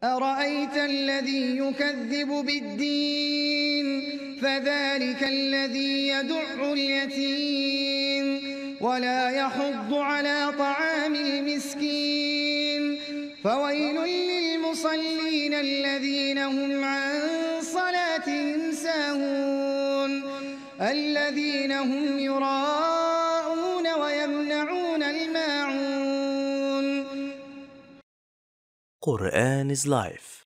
أرأيت الذي يكذب بالدين فذلك الذي يدع اليتيم ولا يحض على طعام المسكين فويل للمصلين الذين هم عن صلاتهم ساهون الذين هم يراءون ويمنعون الماعون. Quran is life.